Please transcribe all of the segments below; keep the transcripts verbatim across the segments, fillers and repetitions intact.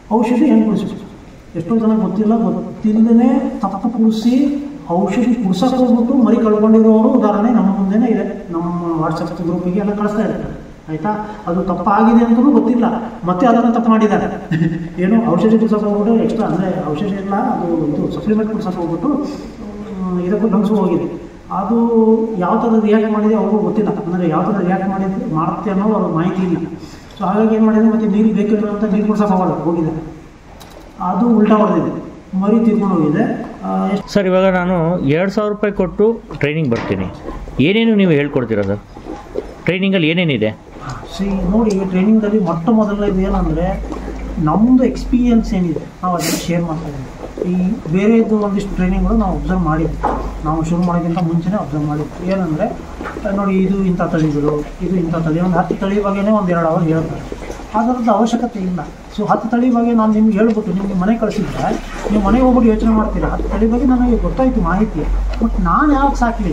ಔಷಧಿ ಹೆಂಗೆ ಕುಡಿಸ್ಬೇಕು. ಎಷ್ಟೋ ಜನ ಗೊತ್ತಿಲ್ಲ, ಗೊತ್ತಿಲ್ಲದೇ ತಪ್ಪು ಕುಡಿಸಿ ಔಷಧಿ ಕುಡ್ಸಕ್ಕೆ ಹೋಗ್ಬಿಟ್ಟು ಮರಿ ಕಳ್ಕೊಂಡಿರೋರು ಉದಾಹರಣೆ ನಮ್ಮ ಮುಂದೆನೇ ಇದೆ. ನಮ್ಮ ವಾಟ್ಸಪ್ ಗ್ರೂಪಿಗೆ ಎಲ್ಲ ಕಳಿಸ್ತಾ ಇರ್ತಾರೆ ಆಯಿತಾ. ಅದು ತಪ್ಪಾಗಿದೆ ಅಂತಲೂ ಗೊತ್ತಿಲ್ಲ, ಮತ್ತೆ ಅದನ್ನು ತಪ್ಪು ಮಾಡಿದ್ದಾರೆ. ಏನು ಔಷಧಿ ಕುಡ್ಸಕ್ಕೆ ಹೋಗ್ಬಿಟ್ಟು ಎಕ್ಸ್ಟ್ರಾ ಅಂದರೆ ಔಷಧಿ ಎಲ್ಲ ಅದು ಇದು ಸಪ್ಲಿಮೆಂಟ್ ಕುಡ್ಸಕ್ಕೆ ಹೋಗ್ಬಿಟ್ಟು ಇದಕ್ಕೂ ಡ್ರಗ್ಸು ಹೋಗಿದೆ. ಅದು ಯಾವ ಥರ ರಿಯಾಕ್ಟ್ ಮಾಡಿದೆ ಅವ್ರಿಗೂ ಗೊತ್ತಿಲ್ಲ, ಅಂದರೆ ಯಾವ ಥರ ರಿಯಾಕ್ಟ್ ಮಾಡಿದ್ರೆ ಮಾಡುತ್ತೆ ಅನ್ನೋ ಅವ್ರ ಮಾಹಿತಿ ಇಲ್ಲ. ಸೊ ಹಾಗಾಗಿ ಏನು ಮಾಡಿದರೆ ಮತ್ತೆ ನೀರು ಬೇಕಿಲ್ಲ ಅಂತ ನೀರು ಕುಡ್ಸಕ್ಕೆ ಹೋಗೋದು ಹೋಗಿದೆ, ಅದು ಉಲ್ಟಾ ಹೊಡೆದಿದೆ, ಮರಿ ತೀರ್ಕೊಂಡು ಹೋಗಿದೆ. ಸರ್ ಇವಾಗ ನಾನು ಎರಡು ಸಾವಿರ ರೂಪಾಯಿ ಕೊಟ್ಟು ಟ್ರೈನಿಂಗ್ ಬರ್ತೀನಿ, ಏನೇನು ನೀವು ಹೇಳ್ಕೊಡ್ತೀರಾ ಸರ್? ಟ್ರೈನಿಂಗಲ್ಲಿ ಏನೇನಿದೆ? ಸಿ ನೋಡಿ, ಟ್ರೈನಿಂಗಲ್ಲಿ ಮೊಟ್ಟ ಮೊದಲನೇದು ಏನಂದರೆ ನಮ್ಮದು ಎಕ್ಸ್ಪೀರಿಯನ್ಸ್ ಏನಿದೆ ನಾವು ಅದನ್ನು ಶೇರ್ ಮಾಡ್ತಾ ಇದ್ದೀವಿ. ಈ ಬೇರೆದು ಒಂದಿಷ್ಟು ಟ್ರೈನಿಂಗ್ಗಳು ನಾವು ಅಬ್ಸರ್ವ್ ಮಾಡಿದ್ವಿ, ನಾವು ಶುರು ಮಾಡೋಕ್ಕಿಂತ ಮುಂಚೆನೇ ಅಬ್ಸರ್ವ್ ಮಾಡಿದ್ವಿ. ಏನಂದರೆ ನೋಡಿ, ಇದು ಇಂಥ ತಳಿಗಳು, ಇದು ಇಂಥ ತಳಿ, ಒಂದು ಹತ್ತು ತಳಿ ಬಗ್ಗೆನೇ ಒಂದು ಎರಡು ಅವರ್ ಹೇಳ್ತಾರೆ, ಅದರದ್ದು ಅವಶ್ಯಕತೆ ಇಲ್ಲ. ಸೊ ಹತ್ತು ತಳಿ ಬಗ್ಗೆ ನಾನು ನಿಮ್ಗೆ ಹೇಳ್ಬಿಟ್ಟು ನಿಮಗೆ ಮನೆ ಕಳಿಸಿದ್ರೆ ನೀವು ಮನೆಗೆ ಹೋಗ್ಬಿಟ್ಟು ಯೋಚನೆ ಮಾಡ್ತೀರಾ, ಹತ್ತು ತಳಿ ಬಗ್ಗೆ ನನಗೆ ಗೊತ್ತಾಯಿತು ಮಾಹಿತಿ, ಬಟ್ ನಾನು ಯಾವಾಗ ಸಾಕಲಿ.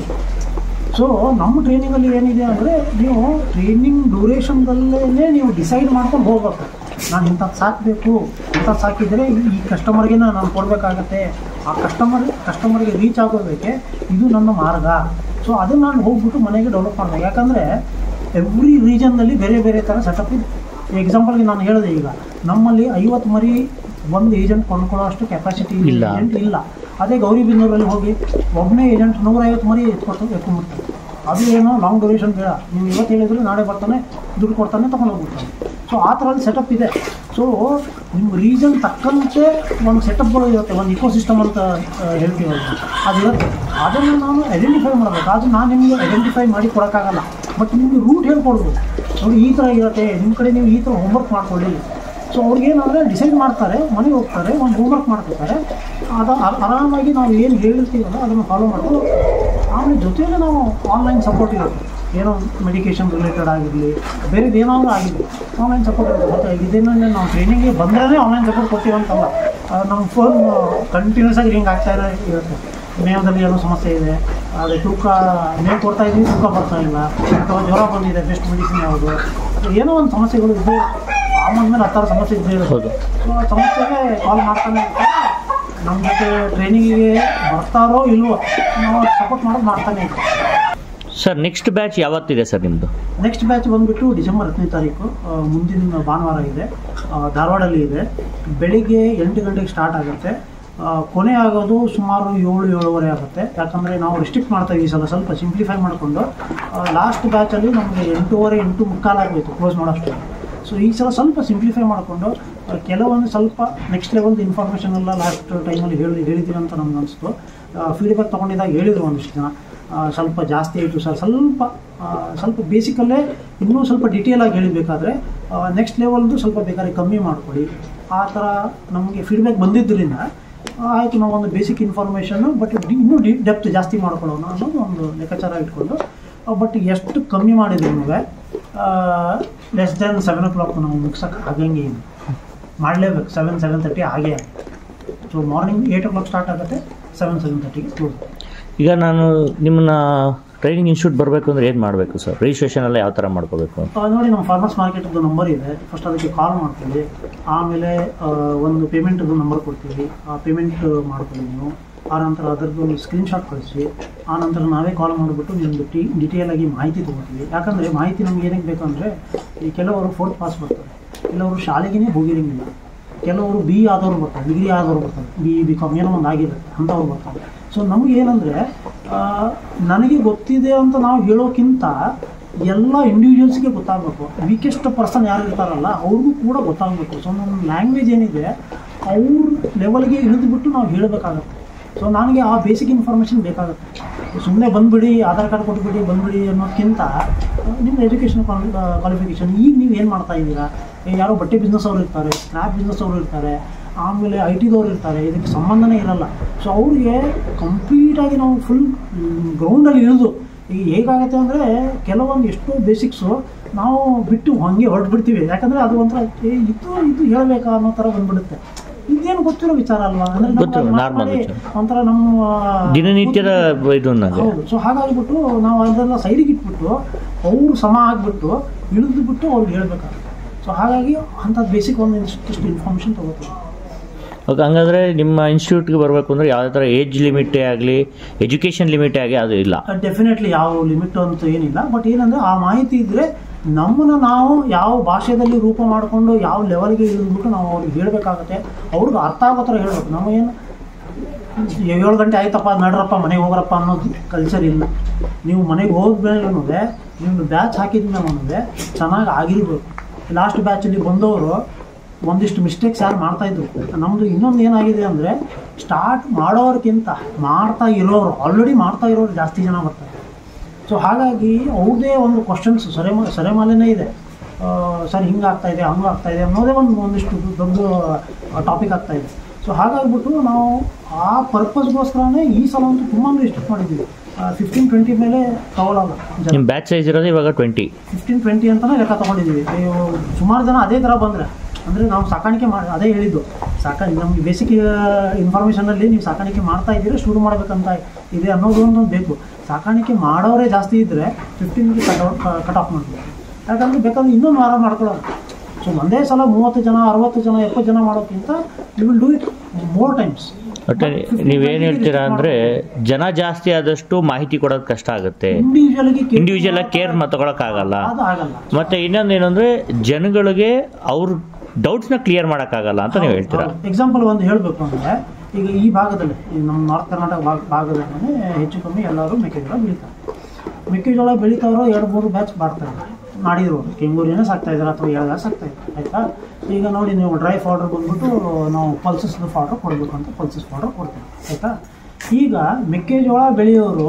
ಸೊ ನಮ್ಮ ಟ್ರೈನಿಂಗಲ್ಲಿ ಏನಿದೆ ಅಂದರೆ ನೀವು ಟ್ರೈನಿಂಗ್ ಡ್ಯೂರೇಷನ್ದಲ್ಲೇ ನೀವು ಡಿಸೈಡ್ ಮಾಡ್ಕೊಂಡು ಹೋಗ್ಬೇಕು. ನಾನು ಇಂಥದ್ದು ಸಾಕಬೇಕು, ಇಂಥದ್ದು ಸಾಕಿದರೆ ಈ ಕಸ್ಟಮರ್ಗೆ ನಾನು ಕೊಡಬೇಕಾಗತ್ತೆ, ಆ ಕಸ್ಟಮರ್ ಕಸ್ಟಮರ್ಗೆ ರೀಚ್ ಆಗೋದಕ್ಕೆ ಇದು ನನ್ನ ಮಾರ್ಗ. ಸೊ ಅದನ್ನು ನಾನು ಹೋಗ್ಬಿಟ್ಟು ಮನೆಗೆ ಡೆವಲಪ್ ಮಾಡಬೇಕು. ಯಾಕಂದರೆ ಎವ್ರಿ ರೀಜನ್ನಲ್ಲಿ ಬೇರೆ ಬೇರೆ ಥರ ಸೆಟಪ್ ಇದೆ. ಎಕ್ಸಾಂಪಲ್ಗೆ ನಾನು ಹೇಳಿದೆ, ಈಗ ನಮ್ಮಲ್ಲಿ ಐವತ್ತು ಮರಿ ಒಂದು ಏಜೆಂಟ್ ಕೊಂಡ್ಕೊಳ್ಳೋ ಅಷ್ಟು ಕೆಪಾಸಿಟಿ ಇಲ್ಲ ಇಲ್ಲ ಅದೇ ಗೌರಿಬಿದನೂರಲ್ಲಿ ಹೋಗಿ ಒಬ್ಬನೇ ಏಜೆಂಟ್ ನೂರೈವತ್ತು ಮರಿ ಎತ್ಕೊಟ್ಟು ಎತ್ಕೊಂಡ್ಬಿಡ್ತಾರೆ. ಅದು ಏನೋ ಲಾಂಗ್ ಡ್ಯೂರೇಷನ್ ಬೇಡ, ನೀವು ಇವತ್ತು ಹೇಳಿದ್ರೆ ನಾಳೆ ಬರ್ತಾನೆ, ದುಡ್ಡು ಕೊಡ್ತಾನೆ, ತೊಗೊಂಡು ಹೋಗ್ಬಿಡ್ತಾನೆ. ಸೊ ಆ ಥರಲ್ಲಿ ಸೆಟಪ್ ಇದೆ. ಸೊ ನಿಮ್ಮ ರೀಜನ್ ತಕ್ಕಂತೆ ಒಂದು ಸೆಟಪ್ಗಳು ಇರುತ್ತೆ, ಒಂದು ಇಕೋಸಿಸ್ಟಮ್ ಅಂತ ಹೇಳ್ತೀವಿ, ಅದಿರುತ್ತೆ. ಅದನ್ನು ನಾನು ಐಡೆಂಟಿಫೈ ಮಾಡಬೇಕು. ಅದು ನಾನು ನಿಮಗೆ ಐಡೆಂಟಿಫೈ ಮಾಡಿ ಕೊಡೋಕ್ಕಾಗಲ್ಲ, ಬಟ್ ನಿಮಗೆ ರೂಟ್ ಹೇಳ್ಕೊಡ್ಬೋದು. ನೋಡಿ ಈ ಥರ ಇರುತ್ತೆ, ನಿಮ್ಮ ಕಡೆ ನೀವು ಈ ಥರ ಹೋಮ್ವರ್ಕ್ ಮಾಡ್ಕೊಳ್ಳಿ. ಸೊ ಅವ್ರಿಗೇನಂದರೆ ಡಿಸೈಡ್ ಮಾಡ್ತಾರೆ, ಮನೆಗೆ ಹೋಗ್ತಾರೆ, ಒಂದು ಹೋಮ್ವರ್ಕ್ ಮಾಡ್ಕೊತಾರೆ, ಅದು ಆರಾಮಾಗಿ ನಾವು ಏನು ಹೇಳಿರ್ತೀವಲ್ಲ ಅದನ್ನು ಫಾಲೋ ಮಾಡೋದು. ಆಮೇಲೆ ಜೊತೆಯಲ್ಲೇ ನಾವು ಆನ್ಲೈನ್ ಸಪೋರ್ಟ್ ಇರುತ್ತೆ, ಏನೋ ಮೆಡಿಕೇಷನ್ ರಿಲೇಟೆಡ್ ಆಗಿರಲಿ, ಬೇರೆದು ಏನಾದರೂ ಆಗಿರಲಿ, ಆನ್ಲೈನ್ ಸಪೋರ್ಟ್ ಇರುತ್ತೆ. ಮತ್ತು ಇದನ್ನು ನಾವು ಟ್ರೈನಿಂಗಿಗೆ ಬಂದರೆ ಆನ್ಲೈನ್ ಸಪೋರ್ಟ್ ಕೊಡ್ತೀವಂತಲ್ಲ, ನಮ್ಮ ಫೋನ್ ಕಂಟಿನ್ಯೂಸ್ ಆಗಿ ರಿಂಗ್ ಆಗ್ತಾ ಇರುತ್ತೆ. ಮೇವದಲ್ಲಿ ಏನೋ ಸಮಸ್ಯೆ ಇದೆ, ಅದೇ ತೂಕ ಮೇವು ಕೊಡ್ತಾ ಇದ್ದೀವಿ, ತೂಕ ಬರ್ತಾ ಇಲ್ಲ, ಅಥವಾ ಜ್ವರ ಬಂದಿದೆ, ಬೆಸ್ಟ್ ಮೆಡಿಸಿನ್ ಯಾವುದು, ಏನೋ ಒಂದು ಸಮಸ್ಯೆಗಳು ಇದೆ. ಆಮೇಲೆ ಹತ್ತಾರು ಸಮಸ್ಯೆ ಇದ್ದೇ ಇರ್ಬೋದು. ಸೊ ಆ ಸಮಸ್ಯೆಗೆ ಕಾಲ್ ಮಾಡ್ತಾನೆ ಇರ್ತಾರೆ. ನಮ್ಮ ಜೊತೆ ಟ್ರೈನಿಂಗಿಗೆ ಬರ್ತಾರೋ ಇಲ್ವೋ ನಾವು ಸಪೋರ್ಟ್ ಮಾಡೋದು ಮಾಡ್ತಾನೆ ಇರ್ತೀವಿ. ಸರ್ ನೆಕ್ಸ್ಟ್ ಬ್ಯಾಚ್ ಯಾವತ್ತಿದೆ ಸರ್ ನಿಮ್ಮದು? ನೆಕ್ಸ್ಟ್ ಬ್ಯಾಚ್ ಬಂದುಬಿಟ್ಟು ಡಿಸೆಂಬರ್ ಹತ್ತನೇ ತಾರೀಕು ಮುಂದಿನ ಭಾನುವಾರ ಇದೆ, ಧಾರವಾಡಲ್ಲಿ ಇದೆ. ಬೆಳಿಗ್ಗೆ ಎಂಟು ಗಂಟೆಗೆ ಸ್ಟಾರ್ಟ್ ಆಗುತ್ತೆ, ಕೊನೆ ಆಗೋದು ಸುಮಾರು ಏಳು ಏಳುವರೆ ಆಗುತ್ತೆ. ಯಾಕಂದರೆ ನಾವು ರಿಸ್ಟ್ರಿಕ್ಟ್ ಮಾಡ್ತಾ ಇದ್ದೀವಿ ಸಲ, ಸ್ವಲ್ಪ ಸಿಂಪ್ಲಿಫೈ ಮಾಡಿಕೊಂಡು ಲಾಸ್ಟ್ ಬ್ಯಾಚಲ್ಲಿ ನಮಗೆ ಎಂಟೂವರೆ ಎಂಟು ಮುಕ್ಕಾಲಾಗಬೇಕು ಕ್ಲೋಸ್ ಮಾಡೋಷ್ಟು. ಸೊ ಈ ಸಲ ಸ್ವಲ್ಪ ಸಿಂಪ್ಲಿಫೈ ಮಾಡಿಕೊಂಡು ಕೆಲವೊಂದು ಸ್ವಲ್ಪ ನೆಕ್ಸ್ಟ್ ಲೆವೆಲ್ದು ಇನ್ಫಾರ್ಮೇಷನ್ ಎಲ್ಲ ಲಾಸ್ಟ್ ಟೈಮಲ್ಲಿ ಹೇಳಿ ಹೇಳಿದ್ದೀವಿ ಅಂತ ನಮ್ಗೆ ಅನಿಸ್ತು. ಫೀಡ್ಬ್ಯಾಕ್ ತೊಗೊಂಡಿದ್ದಾಗ ಹೇಳಿದರು ಒಂದಿಷ್ಟು ಜನ, ಸ್ವಲ್ಪ ಜಾಸ್ತಿ ಆಯಿತು ಸರ್, ಸ್ವಲ್ಪ ಸ್ವಲ್ಪ ಬೇಸಿಕಲ್ಲೇ ಇನ್ನೂ ಸ್ವಲ್ಪ ಡಿಟೇಲಾಗಿ ಹೇಳಿಬೇಕಾದ್ರೆ ನೆಕ್ಸ್ಟ್ ಲೆವೆಲ್ದು ಸ್ವಲ್ಪ ಬೇಕಾದ್ರೆ ಕಮ್ಮಿ ಮಾಡಿಕೊಡಿ, ಆ ಥರ ನಮಗೆ ಫೀಡ್ಬ್ಯಾಕ್ ಬಂದಿದ್ದರಿಂದ ಆಯಿತು ನಾವು ಒಂದು ಬೇಸಿಕ್ ಇನ್ಫಾರ್ಮೇಷನ್ನು ಬಟ್ ಇನ್ನೂ ಡಿ ಡೆಪ್ತ್ ಜಾಸ್ತಿ ಮಾಡ್ಕೊಳ್ಳೋಣ ಅನ್ನೋದು ಒಂದು ಲೆಕ್ಕಾಚಾರ ಇಟ್ಕೊಂಡು. ಬಟ್ ಎಷ್ಟು ಕಮ್ಮಿ ಮಾಡಿದ್ರು ನಮಗೆ less than seven o'clock ನಾವು ಮುಗ್ಸೋಕ್ಕೆ ಆಗಂಗೆ ಏನು ಮಾಡಲೇಬೇಕು, ಸೆವೆನ್ ಸೆವೆನ್ ತರ್ಟಿ ಹಾಗೆ. So morning eight o'clock start ಆಗುತ್ತೆ, ಸೆವೆನ್ ಸೆವೆನ್ ತರ್ಟಿಗೆ ಕ್ಲೋಸ್. ಈಗ ನಾನು ನಿಮ್ಮನ್ನ ಟ್ರೈನಿಂಗ್ ಇನ್ಸ್ಟಿಟ್ಯೂಟ್ ಬರಬೇಕು ಅಂದರೆ ಏನು ಮಾಡಬೇಕು ಸರ್? ರಿಜಿಸ್ಟ್ರೇಷನ್ ಎಲ್ಲ ಯಾವ ಥರ ಮಾಡ್ಕೋಬೇಕು? ನೋಡಿ, ನಮ್ಮ ಫಾರ್ಮರ್ಸ್ ಮಾರ್ಕೆಟ್ದು ನಂಬರ್ ಇದೆ, ಫಸ್ಟ್ ಅದಕ್ಕೆ ಕಾಲ್ ಮಾಡ್ತೀವಿ, ಆಮೇಲೆ ಒಂದು ಪೇಮೆಂಟ್ದು ನಂಬರ್ ಕೊಡ್ತೀವಿ, ಆ ಪೇಮೆಂಟ್ ಮಾಡ್ಕೊಳ್ಳಿ ನೀವು. ಆನಂತರ ಅದರದ್ದು ಒಂದು ಸ್ಕ್ರೀನ್ಶಾಟ್ ಕಳಿಸಿ, ಆನಂತರ ನಾವೇ ಕಾಲ್ ಮಾಡಿಬಿಟ್ಟು ನಿಮ್ಮದು ಟಿ ಡಿಟೇಲಾಗಿ ಮಾಹಿತಿ ತೊಗೊಳ್ತೀವಿ. ಯಾಕಂದರೆ ಮಾಹಿತಿ ನಮ್ಗೆ ಏನಕ್ಕೆ ಬೇಕಂದರೆ, ಈ ಕೆಲವರು ಫೋರ್ತ್ ಪಾಸ್ ಬರ್ತಾರೆ, ಕೆಲವರು ಶಾಲೆಗೇ ಹೋಗಿರಂಗಿಲ್ಲ, ಕೆಲವರು ಬಿ ಆದವ್ರು ಬರ್ತಾರೆ, ಡಿಗ್ರಿ ಆದವ್ರು ಬರ್ತಾರೆ, ಬಿ ಬಿ ಕಾಮ್ ಏನೋ ಒಂದು ಆಗಿರುತ್ತೆ ಅಂಥವ್ರು ಬರ್ತಾರೆ. ಸೊ ನಮಗೇನಂದರೆ ನನಗೆ ಗೊತ್ತಿದೆ ಅಂತ ನಾವು ಹೇಳೋಕ್ಕಿಂತ ಎಲ್ಲ ಇಂಡಿವಿಜುವಲ್ಸ್ಗೆ ಗೊತ್ತಾಗಬೇಕು. ವೀಕೆಸ್ಟ್ ಪರ್ಸನ್ ಯಾರು ಇರ್ತಾರಲ್ಲ ಅವ್ರಿಗೂ ಕೂಡ ಗೊತ್ತಾಗಬೇಕು. ಸೊ ನಮ್ಮ ಲ್ಯಾಂಗ್ವೇಜ್ ಏನಿದೆ ಅವ್ರ ಲೆವೆಲ್ಗೆ ಇಳಿದುಬಿಟ್ಟು ನಾವು ಹೇಳಬೇಕಾಗತ್ತೆ. ಸೊ ನನಗೆ ಆ ಬೇಸಿಕ್ ಇನ್ಫಾರ್ಮೇಷನ್ ಬೇಕಾಗುತ್ತೆ. ಸುಮ್ಮನೆ ಬಂದುಬಿಡಿ, ಆಧಾರ್ ಕಾರ್ಡ್ ಕೊಟ್ಬಿಡಿ ಬಂದುಬಿಡಿ ಅನ್ನೋದಕ್ಕಿಂತ ನಿಮ್ಮ ಎಜುಕೇಷನ್ ಕ್ವಾಲಿಫಿಕೇಷನ್, ಈಗ ನೀವು ಏನು ಮಾಡ್ತಾ ಇದ್ದೀರಾ, ಯಾರೋ ಬಟ್ಟೆ ಬಿಸ್ನೆಸ್ ಅವರು ಇರ್ತಾರೆ, ಸ್ಕ್ರ್ಯಾಪ್ ಬಿಸ್ನೆಸ್ ಅವರು ಇರ್ತಾರೆ, ಆಮೇಲೆ ಐ ಟಿದವ್ರು ಇರ್ತಾರೆ, ಇದಕ್ಕೆ ಸಂಬಂಧನೇ ಇರಲ್ಲ. ಸೊ ಅವರಿಗೆ ಕಂಪ್ಲೀಟಾಗಿ ನಾವು ಫುಲ್ ಗ್ರೌಂಡಲ್ಲಿ ಇಳಿದು ಈಗ ಹೇಗಾಗುತ್ತೆ ಅಂದರೆ ಕೆಲವೊಂದು ಎಷ್ಟೋ ಬೇಸಿಕ್ಸು ನಾವು ಬಿಟ್ಟು ಹಾಗೆ ಹೊರಟ್ಬಿಡ್ತೀವಿ. ಯಾಕಂದರೆ ಅದು ಒಂಥರ ಇದು ಇದು ಹೇಳಬೇಕಾ ಅನ್ನೋ ಥರ ಬಂದುಬಿಡುತ್ತೆ. ಇದೇನು ಗೊತ್ತಿರೋ ವಿಚಾರ ಅಲ್ವಾ, ಅಂದರೆ ಒಂಥರ ನಮ್ಮ ದಿನನಿತ್ಯದ ಇದು. ಹೌದು. ಸೊ ಹಾಗಾಗಿಬಿಟ್ಟು ನಾವು ಅದೆಲ್ಲ ಸೈಡಿಗೆ ಇಟ್ಬಿಟ್ಟು ಅವರು ಸಮ ಆಗಿಬಿಟ್ಟು ಇಳಿದು ಬಿಟ್ಟು ಅವ್ರಿಗೆ ಹೇಳ್ಬೇಕಾಗುತ್ತೆ. ಸೊ ಹಾಗಾಗಿ ಅಂಥದ್ದು ಬೇಸಿಕ್ ಒಂದು ಇಷ್ಟು ಇನ್ಫಾರ್ಮೇಷನ್ ತೊಗೋತೀವಿ. ಓಕೆ, ಹಂಗಂದರೆ ನಿಮ್ಮ ಇನ್ಸ್ಟಿಟ್ಯೂಟ್ಗೆ ಬರಬೇಕು ಅಂದರೆ ಯಾವುದೇ ಥರ ಏಜ್ ಲಿಮಿಟೇ ಆಗಲಿ ಎಜುಕೇಷನ್ ಲಿಮಿಟೇ ಆಗಿ ಅದು ಇಲ್ಲ? ಡೆಫಿನೆಟ್ಲಿ ಯಾವ ಲಿಮಿಟ್ ಅಂತ ಏನಿಲ್ಲ. ಬಟ್ ಏನಂದರೆ ಆ ಮಾಹಿತಿ ಇದ್ದರೆ ನಮ್ಮನ್ನು ನಾವು ಯಾವ ಭಾಷೆಯಲ್ಲಿ ರೂಪ ಮಾಡಿಕೊಂಡು ಯಾವ ಲೆವೆಲ್ಗೆ ಇಳಿದ್ಬಿಟ್ಟು ನಾವು ಅವ್ರಿಗೆ ಹೇಳಬೇಕಾಗತ್ತೆ, ಅವ್ರಿಗೆ ಅರ್ಥ ಆಗೋ ಥರ ಹೇಳಬೇಕು. ನಮಗೇನು ಏಳು ಗಂಟೆ ಆಯ್ತಪ್ಪ ನಡ್ರಪ್ಪ ಮನೆಗೆ ಹೋಗ್ರಪ್ಪ ಅನ್ನೋದು ಕಲ್ಚರ್ ಇಲ್ಲ. ನೀವು ಮನೆಗೆ ಹೋದ್ಮೇಲೆ ಅನ್ನೋದೇ ನೀವು ಬ್ಯಾಚ್ ಹಾಕಿದ ಮೇಲೆ ಅನ್ನೋದೇ ಚೆನ್ನಾಗಿ ಆಗಿರ್ಬೇಕು. ಲಾಸ್ಟ್ ಬ್ಯಾಚಲ್ಲಿ ಬಂದವರು ಒಂದಿಷ್ಟು ಮಿಸ್ಟೇಕ್ಸ್ ಯಾರು ಮಾಡ್ತಾಯಿದ್ರು. ನಮ್ಮದು ಇನ್ನೊಂದು ಏನಾಗಿದೆ ಅಂದರೆ ಸ್ಟಾರ್ಟ್ ಮಾಡೋರ್ಗಿಂತ ಮಾಡ್ತಾ ಇರೋರು ಆಲ್ರೆಡಿ ಮಾಡ್ತಾ ಇರೋರು ಜಾಸ್ತಿ ಜನ ಬರ್ತಾರೆ. ಸೊ ಹಾಗಾಗಿ ಅವ್ರದೇ ಒಂದು ಕ್ವಶನ್ಸ್ ಸರಿಮ ಸರಿಮಾಲೆನೇ ಇದೆ. ಸರ್ ಹಿಂಗೆ ಆಗ್ತಾಯಿದೆ ಹಂಗೆ ಆಗ್ತಾಯಿದೆ ಅನ್ನೋದೇ ಒಂದು ಒಂದಿಷ್ಟು ದೊಡ್ಡ ಟಾಪಿಕ್ ಆಗ್ತಾಯಿದೆ. ಸೊ ಹಾಗಾಗಿಬಿಟ್ಟು ನಾವು ಆ ಪರ್ಪಸ್ಗೋಸ್ಕರನೇ ಈ ಸಲ ಅಂತೂ ತುಂಬ ರಿಸ್ಟ್ರಿಕ್ಟ್ ಮಾಡಿದ್ದೀವಿ. ಫಿಫ್ಟೀನ್ ಟ್ವೆಂಟಿ ಮೇಲೆ ತಗೊಳ್ಳಲ್ಲ. ನಿಮ್ಮ ಬ್ಯಾಚ್ ಸೈಜ್ ಇರೋದು ಇವಾಗ ಟ್ವೆಂಟಿ ಫಿಫ್ಟೀನ್ ಟ್ವೆಂಟಿ ಅಂತಲೇ ಲೆಕ್ಕ ತೊಗೊಂಡಿದ್ದೀವಿ. ಸುಮಾರು ಜನ ಅದೇ ಥರ ಬಂದರೆ ಅಂದರೆ ನಾವು ಸಾಕಾಣಿಕೆ ಮಾಡಿ ಅದೇ ಹೇಳಿದ್ದು ಸಾಕಾ ನಮಗೆ ಬೇಸಿಕ್ ಇನ್ಫಾರ್ಮೇಷನಲ್ಲಿ ನೀವು ಸಾಕಾಣಿಕೆ ಮಾಡ್ತಾ ಇದ್ದೀರಾ ಶುರು ಮಾಡಬೇಕಂತ ಇದೆ ಅನ್ನೋದು ಒಂದು ಬೇಕು. ಸಾಕಾಣಿಕೆ ಮಾಡೋರೇ ಜಾಸ್ತಿ ಇದ್ದರೆ ಫಿಫ್ಟೀನ್ಗೆ ಕಟ್ ಕಟ್ ಆಫ್ ಮಾಡ್ತೀವಿ. ಯಾಕಂದರೆ ಬೇಕಾದ್ರೆ ಇನ್ನೊಂದು ವಾರ ಮಾಡ್ಕೊಳ್ಳೋದು. ಸೊ ಒಂದೇ ಸಲ ಮೂವತ್ತು ಜನ ಅರವತ್ತು ಜನ ಎಪ್ಪತ್ತು ಜನ ಮಾಡೋಕ್ಕಿಂತ you will do it more times. ಒಟ್ಟೆ ನೀವೇನು ಹೇಳ್ತೀರಾ ಅಂದರೆ ಜನ ಜಾಸ್ತಿ ಆದಷ್ಟು ಮಾಹಿತಿ ಕೊಡೋದು ಕಷ್ಟ ಆಗುತ್ತೆ, ಇಂಡಿವಿಜುವಲ್ಗೆ ಇಂಡಿವಿಜುವಲ್ ಆಗಿ ಕೇರ್ ತಗೊಳಕ್ಕಾಗಲ್ಲ. ಅದು ಆಗಲ್ಲ. ಮತ್ತು ಇನ್ನೊಂದು ಏನಂದರೆ ಜನಗಳಿಗೆ ಅವ್ರ ಡೌಟ್ಸ್ನ ಕ್ಲಿಯರ್ ಮಾಡೋಕ್ಕಾಗಲ್ಲ ಅಂತ ನೀವು ಹೇಳ್ತೀರಾ. ಎಕ್ಸಾಂಪಲ್ ಒಂದು ಹೇಳಬೇಕು ಅಂದರೆ ಈಗ ಈ ಭಾಗದಲ್ಲಿ ನಮ್ಮ ನಾರ್ತ್ ಕರ್ನಾಟಕ ಭಾಗ ಭಾಗದಲ್ಲಿ ಹೆಚ್ಚು ಕಮ್ಮಿ ಎಲ್ಲರೂ ಮೆಕ್ಕೆಜೋಳ ಬೆಳೀತಾರೆ. ಮೆಕ್ಕೆಜೋಳ ಬೆಳೀತಾರೋ ಎರಡು ಮೂರು ಬ್ಯಾಚ್ ಮಾಡ್ತಾರೆ ಮಾಡಿರೋರು ಕೆಂಗೂರಿನೇ ಸಾಕ್ತಾಯಿದ್ದಾರೆ ಅಥವಾ ಎಳ್ಗಾರ ಸಾಕ್ತಾಯಿದ್ದಾರೆ. ಆಯಿತಾ, ಈಗ ನೋಡಿ ನೀವು ಡ್ರೈ ಪೌಡ್ರ್ ಬಂದ್ಬಿಟ್ಟು ನಾವು ಪಲ್ಸಸ್ ಪೌಡ್ರ್ ಕೊಡಬೇಕು ಅಂತ ಪಲ್ಸಸ್ ಪೌಡ್ರ್ ಕೊಡ್ತೀವಿ. ಆಯಿತಾ, ಈಗ ಮೆಕ್ಕೆಜೋಳ ಬೆಳೆಯೋರು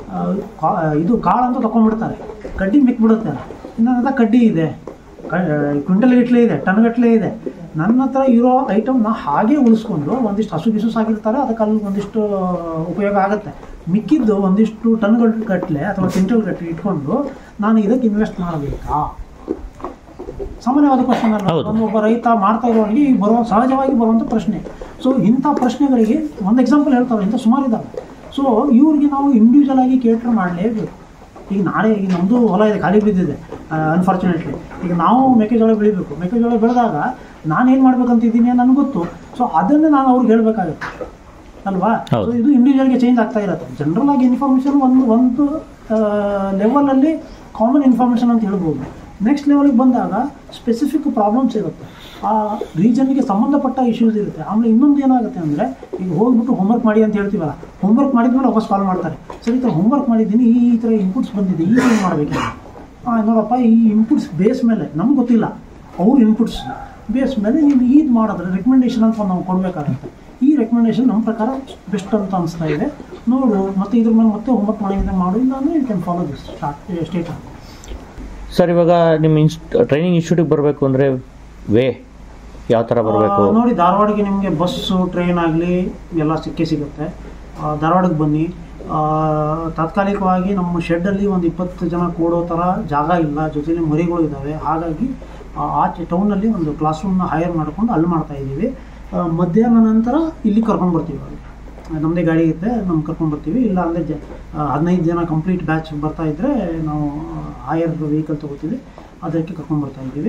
ಇದು ಕಾಳು ಅಂತ ತೊಗೊಂಡ್ಬಿಡ್ತಾರೆ, ಕಡ್ಡಿ ಮಿಕ್ಬಿಡುತ್ತೆ. ಇನ್ನೊಂದು ಕಡ್ಡಿ ಇದೆ, ಕ್ವಿಂಟಲ್ ಗಟ್ಟಲೆ ಇದೆ, ಟನ್ ಗಟ್ಟಲೆ ಇದೆ. ನನ್ನ ಹತ್ರ ಇರೋ ಐಟಮ್ನ ಹಾಗೆ ಉಳಿಸ್ಕೊಂಡು ಒಂದಿಷ್ಟು ಹಸು ಬಿಸು ಸಾಕಿರ್ತಾರೆ, ಅದಕ್ಕೆ ಅಲ್ಲಿ ಒಂದಿಷ್ಟು ಉಪಯೋಗ ಆಗುತ್ತೆ. ಮಿಕ್ಕಿದ್ದು ಒಂದಿಷ್ಟು ಟನ್ಗಳ ಗಟ್ಟಲೆ ಅಥವಾ ಕ್ವಿಂಟಲ್ ಗಟ್ಟಲೆ ಇಟ್ಕೊಂಡು ನಾನು ಇದಕ್ಕೆ ಇನ್ವೆಸ್ಟ್ ಮಾಡಬೇಕಾ? ಸಾಮಾನ್ಯವಾದ ಕ್ವಶನ್ ಅಲ್ಲ. ಒಬ್ಬ ರೈತ ಮಾಡ್ತಾ ಇರೋನಿಗೆ ಈಗ ಬರುವ ಸಹಜವಾಗಿ ಬರುವಂಥ ಪ್ರಶ್ನೆ. ಸೊ ಇಂಥ ಪ್ರಶ್ನೆಗಳಿಗೆ ಒಂದು ಎಕ್ಸಾಂಪಲ್ ಹೇಳ್ತಾರೆ, ಇಂಥ ಸುಮಾರು ಇದ್ದಾವೆ. ಸೊ ಇವ್ರಿಗೆ ನಾವು ಇಂಡಿವಿಜುವಲ್ ಆಗಿ ಕೇಟರ್ ಮಾಡಲೇಬೇಕು. ಈಗ ನಾಳೆ ಈಗ ನಮ್ಮದು ಹೊಲ ಇದೆ, ಖಾಲಿ ಬಿದ್ದಿದೆ ಅನ್ಫಾರ್ಚುನೇಟ್ಲಿ. ಈಗ ನಾವು ಮೆಕ್ಕೆಜೋಳ ಬೆಳಿಬೇಕು. ಮೆಕ್ಕೆಜೋಳ ಬೆಳೆದಾಗ ನಾನೇನು ಮಾಡ್ಬೇಕಂತಿದ್ದೀನಿ ನನಗೆ ಗೊತ್ತು. ಸೊ ಅದನ್ನೇ ನಾನು ಅವ್ರಿಗೆ ಹೇಳಬೇಕಾಗುತ್ತೆ ಅಲ್ವಾ? ಸೊ ಇದು ಇಂಡಿವಿಜುವಲ್ಗೆ ಚೇಂಜ್ ಆಗ್ತಾ ಇರುತ್ತೆ. ಜನರಲ್ ಆಗಿ ಇನ್ಫಾರ್ಮೇಷನ್ ಒಂದು ಒಂದು ಲೆವೆಲಲ್ಲಿ ಕಾಮನ್ ಇನ್ಫಾರ್ಮೇಷನ್ ಅಂತ ಹೇಳ್ಬೋದು. ನೆಕ್ಸ್ಟ್ ಲೆವೆಲಿಗೆ ಬಂದಾಗ ಸ್ಪೆಸಿಫಿಕ್ ಪ್ರಾಬ್ಲಮ್ಸ್ ಇರುತ್ತೆ, ಆ ರೀಜನ್ಗೆ ಸಂಬಂಧಪಟ್ಟ ಇಶ್ಯೂಸ್ ಇರುತ್ತೆ. ಆಮೇಲೆ ಇನ್ನೊಂದು ಏನಾಗುತ್ತೆ ಅಂದರೆ ಈಗ ಹೋಗ್ಬಿಟ್ಟು ಹೋಮ್ವರ್ಕ್ ಮಾಡಿ ಅಂತ ಹೇಳ್ತೀವಲ್ಲ, ಹೋಮ್ವರ್ಕ್ ಮಾಡಿದ್ಮೇಲೆ ವಾಪಸ್ ಕಾಲ್ ಮಾಡ್ತಾರೆ. ಸರಿ, ಈ ಥರ ಹೋಮ್ವರ್ಕ್ ಮಾಡಿದ್ದೀನಿ, ಈ ಥರ ಇನ್ಪುಟ್ಸ್ ಬಂದಿದೆ, ಈಗ ಏನು ಮಾಡಬೇಕು? ಹಾಂ ನೋಡಪ್ಪ, ಈ ಇನ್ಪುಟ್ಸ್ ಬೇಸ್ ಮೇಲೆ ನಮ್ಗೆ ಗೊತ್ತಿಲ್ಲ, ಅವ್ರ ಇನ್ಪುಟ್ಸ್ ಬೇಸ್ ಮೇಲೆ ನೀವು ಇದು ಮಾಡಿದ್ರೆ ರೆಕಮೆಂಡೇಶನ್ ಅಂತ ನಾವು ಕೊಡಬೇಕಾಗುತ್ತೆ. ಈ ರೆಕಮೆಂಡೇಶನ್ ನಮ್ಮ ಪ್ರಕಾರ ಬೆಸ್ಟ್ ಅಂತ ಅನಿಸ್ತಾ ಇದೆ, ನೋಡು ಮತ್ತು ಇದ್ರ ಮೇಲೆ ಮತ್ತೆ ಹೋಮ್ವರ್ಕ್ ಮಾಡಿದ್ರೆ ಮಾಡು, ಇಲ್ಲ ಅಂದರೆ you can follow this start state ಅಂತ. ಸರ್, ಇವಾಗ ನಿಮ್ಮ ಇನ್ಸ್ ಟ್ರೈನಿಂಗ್ ಇನ್ಸ್ಟಿಟ್ಯೂಟಿಗೆ ಬರಬೇಕು ಅಂದರೆ ವೇ ಯಾವ ಥರ ಬರಬೇಕು? ನೋಡಿ, ಧಾರವಾಡಕ್ಕೆ ನಿಮಗೆ ಬಸ್ಸು ಟ್ರೈನ್ ಆಗಲಿ ಎಲ್ಲ ಸಿಕ್ಕೇ ಸಿಗುತ್ತೆ. ಧಾರವಾಡಕ್ಕೆ ಬನ್ನಿ. ತಾತ್ಕಾಲಿಕವಾಗಿ ನಮ್ಮ ಶೆಡ್ಡಲ್ಲಿ ಒಂದು ಇಪ್ಪತ್ತು ಜನ ಕೂಡೋ ಥರ ಜಾಗ ಇಲ್ಲ, ಜೊತೆಲಿ ಮರಿಗಳು ಇದ್ದಾವೆ. ಹಾಗಾಗಿ ಆಚೆ ಟೌನಲ್ಲಿ ಒಂದು ಕ್ಲಾಸ್ ರೂಮ್ನ ಹೈರ್ ಮಾಡ್ಕೊಂಡು ಅಲ್ಲಿ ಮಾಡ್ತಾಯಿದ್ದೀವಿ. ಮಧ್ಯಾಹ್ನ ನಂತರ ಇಲ್ಲಿ ಕರ್ಕೊಂಡ್ಬರ್ತೀವಿ. ನಮ್ಮದೇ ಗಾಡಿ ಇರುತ್ತೆ, ನಮ್ಗೆ ಕರ್ಕೊಂಡ್ಬರ್ತೀವಿ. ಇಲ್ಲ ಅಂದರೆ ಜ ಹದಿನೈದು ಜನ ಕಂಪ್ಲೀಟ್ ಬ್ಯಾಚ್ ಬರ್ತಾಯಿದ್ರೆ ನಾವು ಹೈಯರ್ ವೆಹಿಕಲ್ ತೊಗೋತೀವಿ, ಅದಕ್ಕೆ ಕರ್ಕೊಂಡ್ಬರ್ತಾಯಿದ್ದೀವಿ.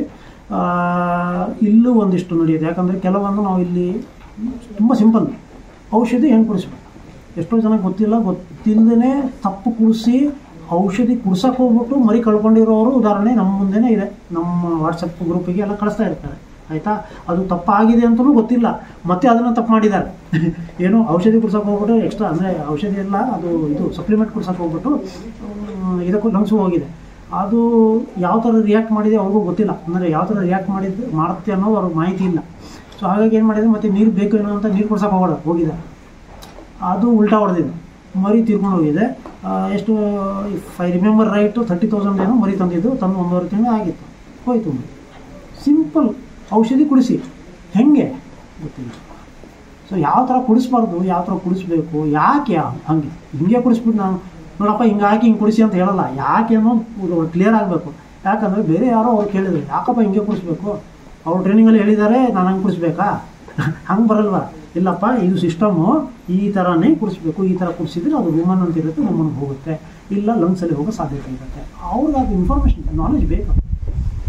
ಇಲ್ಲೂ ಒಂದಿಷ್ಟು ನಡೆಯುತ್ತೆ. ಯಾಕಂದರೆ ಕೆಲವೊಂದು ನಾವು ಇಲ್ಲಿ ತುಂಬ ಸಿಂಪಲ್ ಔಷಧಿ ಹೆಂಗೆ ಕುಡಿಸ್ಬೇಕು, ಎಷ್ಟೋ ಜನಕ್ಕೆ ಗೊತ್ತಿಲ್ಲ. ಗೊತ್ತಿಲ್ಲದೇ ತಪ್ಪು ಕುಡಿಸಿ ಔಷಧಿ ಕುಡ್ಸಕ್ಕೆ ಹೋಗ್ಬಿಟ್ಟು ಮರಿ ಕಳ್ಕೊಂಡಿರೋರು ಉದಾಹರಣೆ ನಮ್ಮ ಮುಂದೆನೇ ಇದೆ. ನಮ್ಮ ವಾಟ್ಸಪ್ ಗ್ರೂಪಿಗೆ ಎಲ್ಲ ಕಳಿಸ್ತಾ ಇರ್ತಾರೆ. ಆಯಿತಾ, ಅದು ತಪ್ಪಾಗಿದೆ ಅಂತಲೂ ಗೊತ್ತಿಲ್ಲ, ಮತ್ತೆ ಅದನ್ನು ತಪ್ಪು ಮಾಡಿದ್ದಾರೆ. ಏನು ಔಷಧಿ ಕುಡ್ಸಕ್ಕೆ ಹೋಗ್ಬಿಟ್ಟು ಎಕ್ಸ್ಟ್ರಾ ಅಂದರೆ ಔಷಧಿ ಎಲ್ಲ ಅದು ಇದು ಸಪ್ಲಿಮೆಂಟ್ ಕುಡ್ಸಕ್ಕೆ ಹೋಗ್ಬಿಟ್ಟು ಇದಕ್ಕೂ ಲಂಗ್ಸು ಹೋಗಿದೆ. ಅದು ಯಾವ ಥರ ರಿಯಾಕ್ಟ್ ಮಾಡಿದೆ ಅವ್ರಿಗೂ ಗೊತ್ತಿಲ್ಲ. ಅಂದರೆ ಯಾವ ಥರ ರಿಯಾಕ್ಟ್ ಮಾಡಿದ್ದು ಮಾಡುತ್ತೆ ಅನ್ನೋದು ಅವ್ರಿಗೆ ಮಾಹಿತಿ ಇಲ್ಲ. ಸೊ ಹಾಗಾಗಿ ಏನು ಮಾಡಿದೆ, ಮತ್ತು ನೀರು ಬೇಕು ಏನೋ ಅಂತ ನೀರು ಕುಡ್ಸಕ್ಕೆ ಹೋಗೋದು ಹೋಗಿದೆ, ಅದು ಉಲ್ಟಾ ಹೊಡೆದಿದೆ, ಮರಿ ತೀರ್ಕೊಂಡು ಹೋಗಿದೆ. ಎಷ್ಟು if I remember right thirty thousand ಏನೋ ಮರಿ ತಂದಿದ್ದು, ತಂದು ಒಂದೂವರೆ ತಿಂಗಳು ಆಗಿತ್ತು, ಹೋಯ್ತು ಮರಿ. ಸಿಂಪಲ್ ಔಷಧಿ ಕುಡಿಸಿ ಹೆಂಗೆ ಗೊತ್ತಿಲ್ಲ. ಸೊ ಯಾವ ಥರ ಕುಡಿಸ್ಬಾರ್ದು, ಯಾವ ಥರ ಕುಡಿಸ್ಬೇಕು, ಯಾಕೆ ಹಾಗೆ ಹಿಂಗೆ ಕುಡಿಸ್ಬಿಟ್ಟು ನಾನು ನೋಡಪ್ಪ ಹಿಂಗೆ ಹಾಕಿ ಹಿಂಗೆ ಕುಡಿಸಿ ಅಂತ ಹೇಳಲ್ಲ. ಯಾಕೆ ಅನ್ನೋದು ಕ್ಲಿಯರ್ ಆಗಬೇಕು. ಯಾಕಂದರೆ ಬೇರೆ ಯಾರೋ ಅವ್ರು ಕೇಳಿದ್ರು, ಯಾಕಪ್ಪ ಹಿಂಗೆ ಕುಡಿಸ್ಬೇಕು, ಅವ್ರು ಟ್ರೈನಿಂಗಲ್ಲಿ ಹೇಳಿದ್ದಾರೆ, ನಾನು ಹಂಗೆ ಕುಡಿಸ್ಬೇಕಾ? ಹಂಗೆ ಬರಲ್ವ? ಇಲ್ಲಪ್ಪ, ಇದು ಸಿಸ್ಟಮು ಈ ಥರನೇ ಕುಡಿಸ್ಬೇಕು, ಈ ಥರ ಕುಡಿಸಿದ್ರೆ ಅದು ವುಮನ್ ಅಂತ ಇರುತ್ತೆ, ವುಮನ್ಗೆ ಹೋಗುತ್ತೆ, ಇಲ್ಲ ಲಂಗ್ಸಲ್ಲಿ ಹೋಗೋ ಸಾಧ್ಯತೆ ಇರುತ್ತೆ. ಅವ್ರಿಗೆ ಅದು ಇನ್ಫಾರ್ಮೇಷನ್ ನಾಲೆಜ್ ಬೇಕು.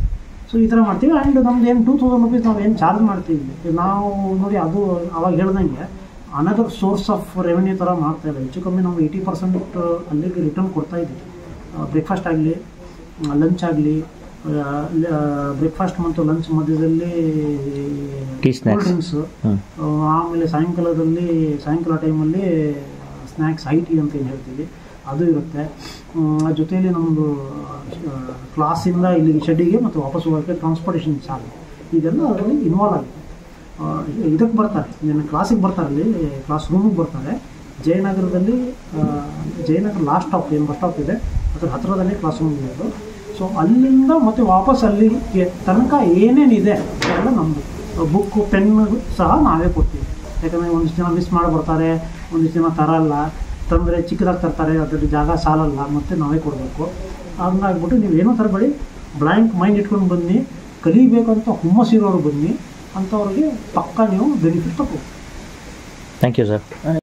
ಸೊ ಈ ಥರ ಮಾಡ್ತೀವಿ. ಆ್ಯಂಡ್ ನಮ್ದು ಏನು ಟೂ ತೌಸಂಡ್ ರುಪೀಸ್ ನಾವು ಏನು ಚಾರ್ಜ್ ಮಾಡ್ತೀವಿ ನಾವು ನೋಡಿ, ಅದು ಅವಾಗ ಹೇಳ್ದಂಗೆ ಅನದರ್ ಸೋರ್ಸ್ ಆಫ್ ರೆವೆನ್ಯೂ ಥರ ಮಾಡ್ತಾ ಇಲ್ಲ. ಹೆಚ್ಚು ಕಮ್ಮಿ ನಾವು ಏಯ್ಟಿ ಪರ್ಸೆಂಟ್ ಅಲ್ಲಿಗೆ ರಿಟರ್ನ್ ಕೊಡ್ತಾ ಇದ್ದೀವಿ. ಬ್ರೇಕ್ಫಾಸ್ಟ್ ಆಗಲಿ, ಲಂಚ್ ಆಗಲಿ, ಬ್ರೇಕ್ಫಾಸ್ಟ್ ಮತ್ತು ಲಂಚ್ ಮಧ್ಯದಲ್ಲಿ ಕೂಲ್ ಡ್ರಿಂಕ್ಸು, ಆಮೇಲೆ ಸಾಯಂಕಾಲದಲ್ಲಿ ಸಾಯಂಕಾಲ ಟೈಮಲ್ಲಿ ಸ್ನ್ಯಾಕ್ಸ್ ಐ ಟಿ ಅಂತ ಏನು ಹೇಳ್ತೀವಿ ಅದು ಇರುತ್ತೆ. ಜೊತೆಯಲ್ಲಿ ನಮ್ಮದು ಕ್ಲಾಸಿಂದ ಇಲ್ಲಿ ಶೆಡ್ಡಿಗೆ ಮತ್ತು ವಾಪಸ್ ಹೋಗೋಕ್ಕೆ ಟ್ರಾನ್ಸ್ಪೋರ್ಟೇಷನ್ ಚಾರ್ಜ್ ಇದೆಲ್ಲ ಅದರಲ್ಲಿ ಇನ್ವಾಲ್ವ್ ಆಗಿದೆ. ಇದಕ್ಕೆ ಬರ್ತಾರೆ, ಇನ್ನು ಕ್ಲಾಸಿಗೆ ಬರ್ತಾರೆ, ಅಲ್ಲಿ ಕ್ಲಾಸ್ ರೂಮಿಗೆ ಬರ್ತಾರೆ. ಜಯನಗರದಲ್ಲಿ ಜಯನಗರ ಲಾಸ್ಟ್ ಸ್ಟಾಪ್ ಏನು ಬಸ್ ಸ್ಟಾಪ್ ಇದೆ ಅದ್ರ ಹತ್ತಿರದಲ್ಲಿ ಕ್ಲಾಸ್ ರೂಮ್ ಇರೋದು. ಸೊ ಅಲ್ಲಿಂದ ಮತ್ತು ವಾಪಸ್ ಅಲ್ಲಿಗೆ ತನಕ ಏನೇನಿದೆ ಎಲ್ಲ ನಮ್ಮದು. ಬುಕ್ಕು ಪೆನ್ನು ಸಹ ನಾವೇ ಕೊಡ್ತೀವಿ. ಯಾಕಂದರೆ ಒಂದಿಷ್ಟು ಜನ ಮಿಸ್ ಮಾಡಿ ಬರ್ತಾರೆ, ಒಂದಿಷ್ಟು ಜನ ತರಲ್ಲ, ತಂದರೆ ಚಿಕ್ಕದಾಗಿ ತರ್ತಾರೆ, ಅದರಲ್ಲಿ ಜಾಗ ಸಾಲಲ್ಲ, ಮತ್ತು ನಾವೇ ಕೊಡಬೇಕು. ಹಂಗಾಗ್ಬಿಟ್ಟು ನೀವು ಏನೋ ತರಬೇಡಿ, ಬ್ಲ್ಯಾಂಕ್ ಮೈಂಡ್ ಇಟ್ಕೊಂಡು ಬನ್ನಿ, ಕಲಿಬೇಕಂತ ಹುಮ್ಮಸ್ಸಿರೋರು ಬನ್ನಿ, ಅಂಥವ್ರಿಗೆ ಪಕ್ಕ ನೀವು ಬೆನಿಫಿಟ್ ತಗೋ. Thank you sir.